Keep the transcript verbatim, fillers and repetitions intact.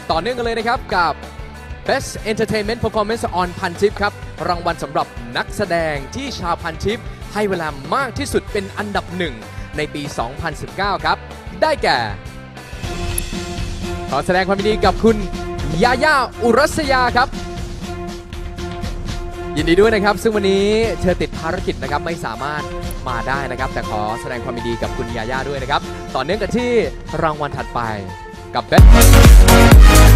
ต่อเนื่องกันเลยนะครับกับ Best Entertainment Performance on พันทิปครับรางวัลสำหรับนักแสดงที่ชาวพันทิปให้เวลามากที่สุดเป็นอันดับหนึ่งในปี สองพันสิบเก้า ครับได้แก่ขอแสดงความยินดีกับคุณยาย่าอุรัสยาครับยินดีด้วยนะครับซึ่งวันนี้เธอติดภารกิจนะครับไม่สามารถมาได้นะครับแต่ขอแสดงความยินดีกับคุณยาย่าด้วยนะครับต่อเนื่องกันที่รางวัลถัดไปกับ Best